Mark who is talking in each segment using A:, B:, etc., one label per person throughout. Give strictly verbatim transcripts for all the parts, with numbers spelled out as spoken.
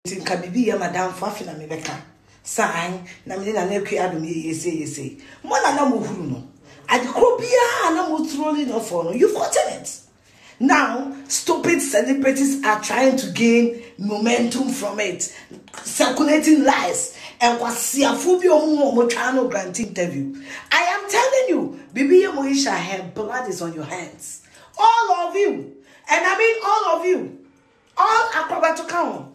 A: Tinka bibi ya madam fafi na mebeka. Sign na mene na nekwi adom ye yese yese. Mo na na mo huru no. Adikobia na mo trolling no for no. You've gotten it. Now, stupid celebrities are trying to gain momentum from it, circulating lies. And was mo channel grant interview. I am telling you, Bibi Moisha, her blood is on your hands. All of you. And I mean all of you. All acrobat to count.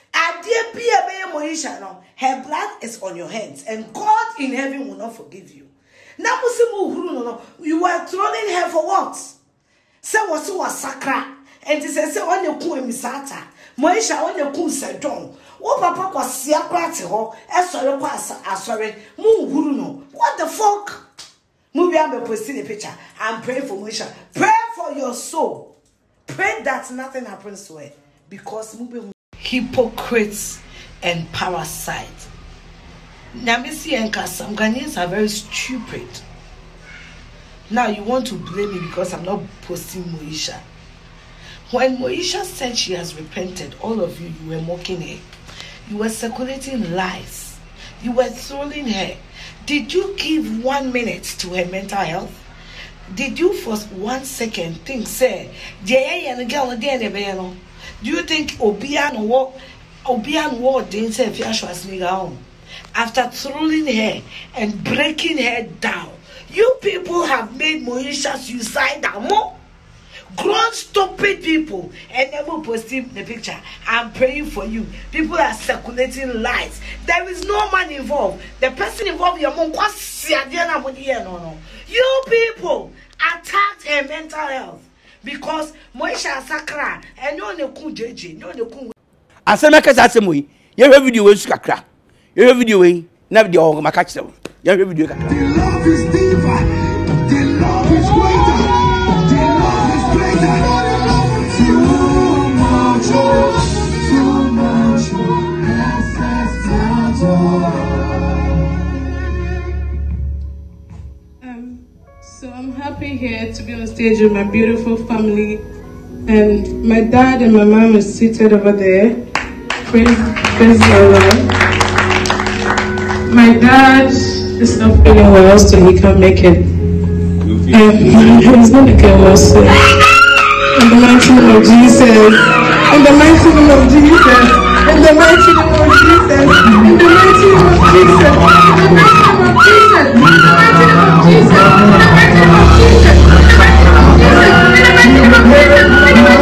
A: Her blood is on your hands. And God in heaven will not forgive you. Now, you were trolling her for what? Say was so sacra. And it says, on your cool misata. Moisha on your cool sedon. What papa was siakrati ho, as sorry, as sorry, move, what the fuck? Move your posting a picture. I'm praying for Moisha. Pray for your soul. Pray that nothing happens to her. Because move hypocrites and parasites. Namisi and some Ghanaians are very stupid. Now you want to blame me because I'm not posting Moisha. When Moisha said she has repented, all of you, you were mocking her. You were circulating lies. You were trolling her. Did you give one minute to her mental health? Did you for one second think, say, do you think Obian walk Obian walk didn't say if you after trolling her and breaking her down? You people have made Moisha suicidal more. Grown stupid people, and never posting the picture. I'm praying for you. People are circulating lies. There is no man involved. The person involved, your mom, no. You people attacked her mental health because Moisha Sakra and no no kun J J, no no kun.
B: Asemeka sasemoi, you have video we kakra. You have video we na video o maka chire. You have video kakra. The love is deeper. The love is greater. The love is greater. Too much, too much,
C: um, so I'm happy here to be on stage with my beautiful family, and my dad and my mom is seated over there. Praise, praise the Lord. My dad is not feeling well, so he can't make it. Um, he's not making well, so in the mighty name of Jesus, in the mighty name of Jesus, in the mighty name of Jesus, in the mighty name of Jesus, in the mighty name of Jesus, in the mighty name of Jesus, in the mighty name of Jesus, in the mighty name of Jesus, in the mighty name of Jesus, in the mighty name of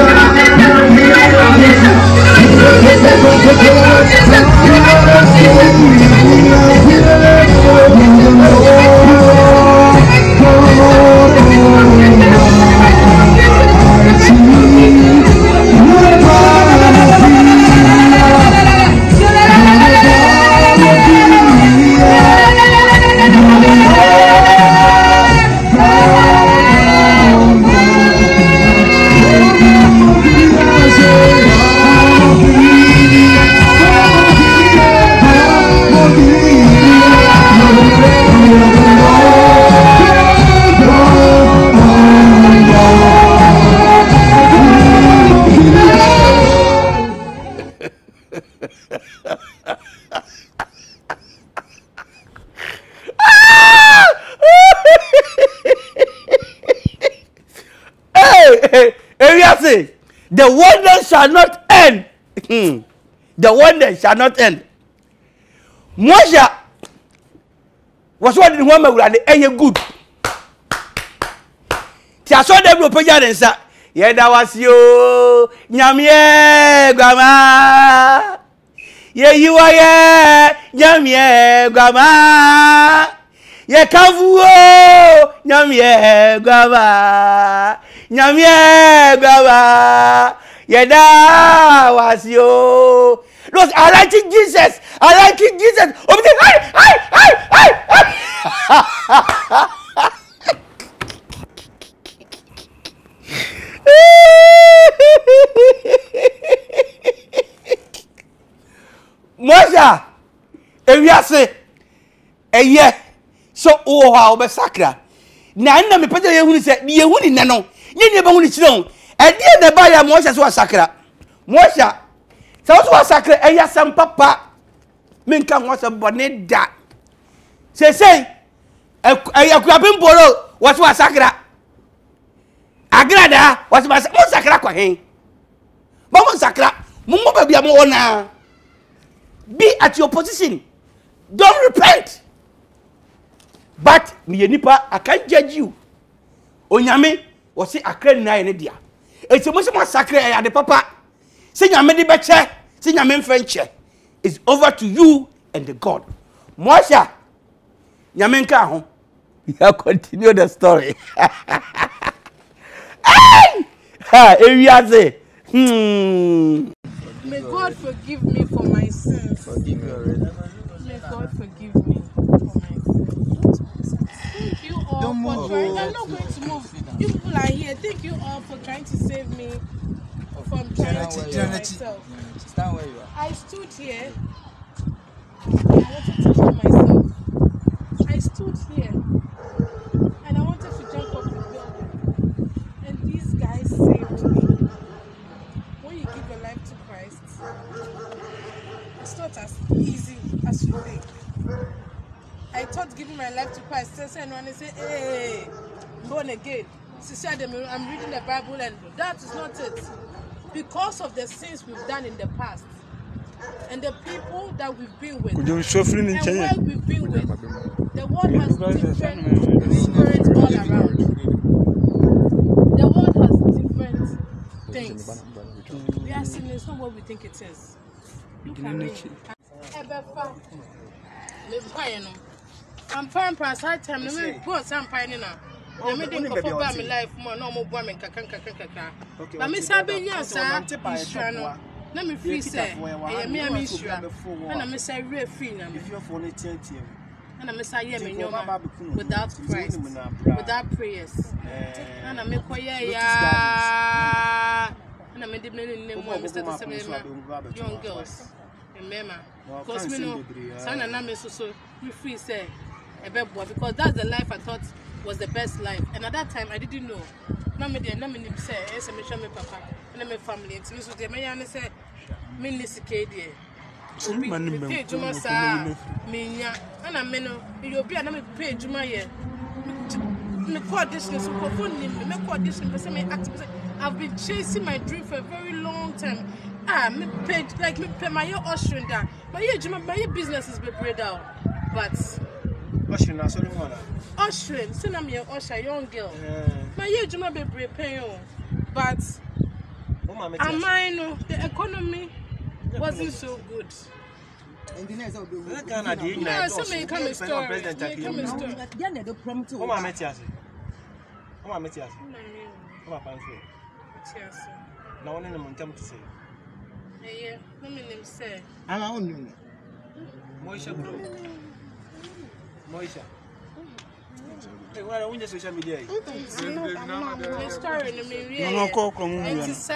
B: the wonder shall not end. The wonder shall not end. Moisha was what the woman would have good. Tia saw them no pay and say, yeah, that was you, Nyamie, Grandma. Yeah, you are, yeah, Nyamie, Grandma. Yeah, Kavu, Nyamie, Grandma. Nyamie, Grandma. Yeah, that was you. Look, I like it, Jesus. I like it, Jesus. Oh, hi, hi, hi, hi. Moisha, if you say, a year, so oh, how be sacra. Nana me pete ye huni se, ye huni nano, ye never huni chilon, and ye the buyer Moisha so sacra. Moisha, So what was sacred? Eh, yes, some papa. Minka was a bonnet da. Say, say, I grabbing boro. What was sacred? Agrada was my sacred kwa hen. Mama sacred. Mumbo baby amona. Be at your position. Don't repent. But me nipa, I can't judge you. Onyame was say akra na ye dia. Eti mo se mo sacred ya de papa. Say nyame di beche, say nyame mfenche. It's over to you and the God. Moisha, nyame nka ho. You continue the story. Hey! Ha, ewiase. Hmm.
C: May God forgive me for my sins.
D: Forgive you already.
C: May God forgive me for my sins. Thank you all
D: Don't
C: for
D: move.
C: trying. I'm not going to move. You people are here. Thank you all for trying to save me from trying to kill myself.
D: Stand where you are.
C: I stood here. I wanted to kill myself. I stood here and I wanted to jump off the building. And these guys saved me. When you give your life to Christ, it's not as easy as you think. I thought giving my life to Christ, and when they say, hey, born again, I'm reading the Bible, and that is not it. Because of the sins we've done in the past, and the people that we've been with, and where we've been with, the world has different spirits all around. The world has different things. We are seeing it's not what we think it is. Look at me. I'm fine past high time. Let me go some pine now. Let me think of my life more. No more woman. But Miss Abinia, sir, let me free say, I am a sure. And I miss a real free number. If you're for it, and I miss I am in your without Christ, without prayers. And I make way, yeah. And I made the men in the name Mister young girls. Remember, because we know, son and I so we free say. Because that's the life I thought was the best life, and at that time I didn't know. Now me there, now me say, "Yes, me show me papa, and my family." And so they me yana say, "Me ni sike there." Me pay juma sa, me nya, and I me no, you be na me pay juma here. Me call this so phone me, me call this me say me act. I've been chasing my dream for a very long time. Ah, me paid like me pay my Austrian that. My year juma, my business is be bread out, but.
D: Austrian, I saw the one.
C: Austrian, send me an Austrian young girl. My year, you might be paying, but I know the economy wasn't so good. No, somebody come and store. Come and store.
D: Come on, Matthias. Come on, Matthias. Come on, Matthias. Now, one in the mountain to say.
C: Yeah, no name say.
D: I'm on Moisha Bro. Moisha. Hey, why don't we just social media?
C: The story in the media. It's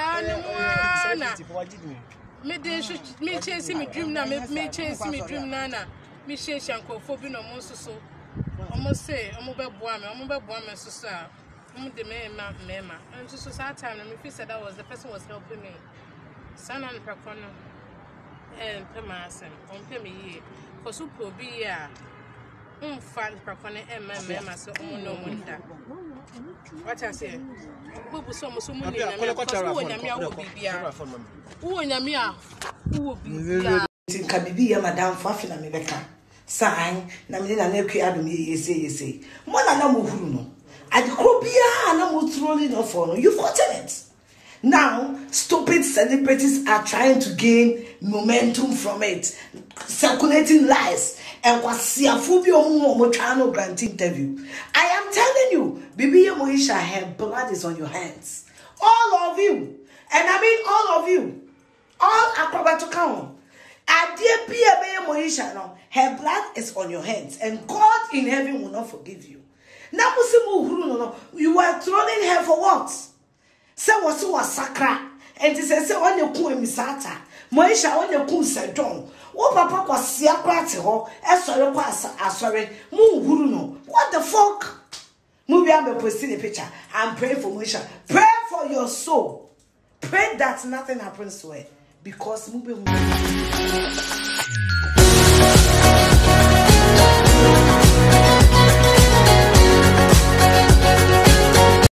C: me de me chase me dream na me me chase me dream na na me share shankofo bi no mo so almost say omo be boa me omo be boa me so so omo de me ma me ma and so so that time me feel said that was the person was helping me sana no prakono eh pema asem on pay me ye for so pro bi ya um fan prakono eh ma me ma so omo no mo nda what I say bubu so mo so mo ni na me ko wo nyame awo bibia wo nyame a wo bibia
A: tinka bibi ya madam fafi na me beka sign na me na na kwi adom ye yese yese mo na na mo huru no adikro bia na mo trolling no for no you've gotten it. Now stupid celebrities are trying to gain momentum from it, circulating lies and wasiafu bi omo mo twa no grant interview. I am telling you, Bibi Moisha, her blood is on your hands. All of you. And I mean all of you. All acrobat to count. Adie Bibi Moisha, no, her blood is on your hands. And God in heaven will not forgive you. Now, you were trolling her for what? Say was was sacra. And it says, on your cool misata. Moisha on your cool sedon. What papa was siakrati ho, as sorry, as sorry, move, what the fuck? Movie, I'm posting a picture. I'm praying for Moisha. Pray for your soul. Pray that nothing happens to her. because mu be hu